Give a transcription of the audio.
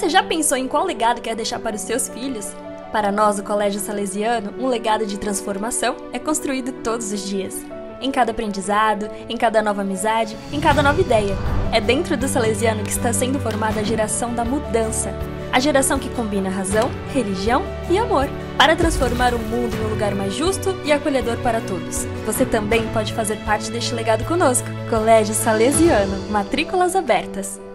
Você já pensou em qual legado quer deixar para os seus filhos? Para nós, o Colégio Salesiano, um legado de transformação é construído todos os dias. Em cada aprendizado, em cada nova amizade, em cada nova ideia. É dentro do Salesiano que está sendo formada a geração da mudança. A geração que combina razão, religião e amor, para transformar o mundo em um lugar mais justo e acolhedor para todos. Você também pode fazer parte deste legado conosco. Colégio Salesiano, matrículas abertas.